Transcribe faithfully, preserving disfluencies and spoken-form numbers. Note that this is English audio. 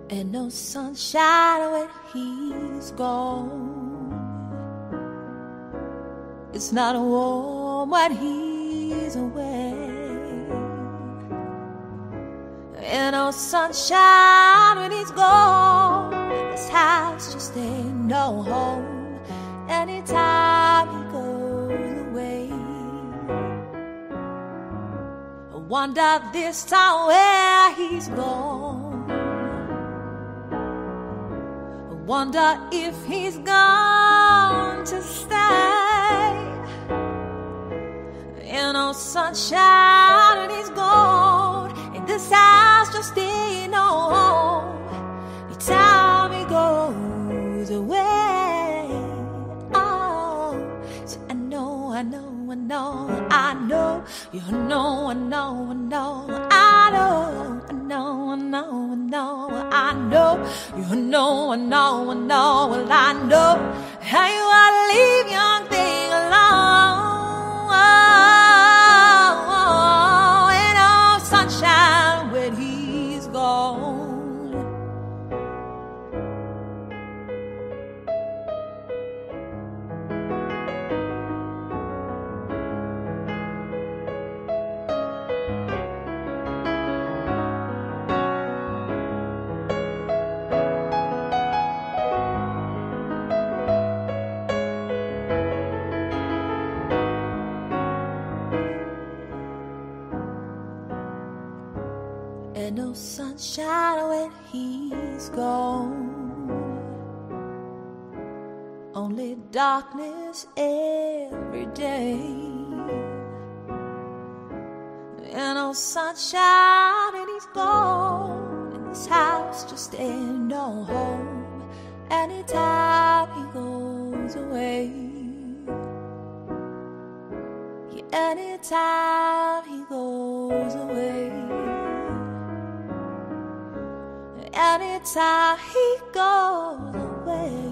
and no sunshine when he's gone. It's not warm when he's away, and no sunshine when he's gone. This house just ain't no home anytime he goes away. I wonder this time where he's gone. I wonder if he's gone to stay. And no sunshine when he's gone, and this house just ain't no home anytime he goes away. Oh, so I know, I know, I know, I know, you know, I know, I know, I know, I know, I know, I know, I know, you know, I know, I know, well I know how you wanna leave young thing alone. Oh, ain't no sunshine when he's gone. And no sunshine when he's gone, only darkness every day. And no sunshine when he's gone, and this house just ain't no home anytime he goes away. Yeah, anytime he goes away. Anytime he goes away.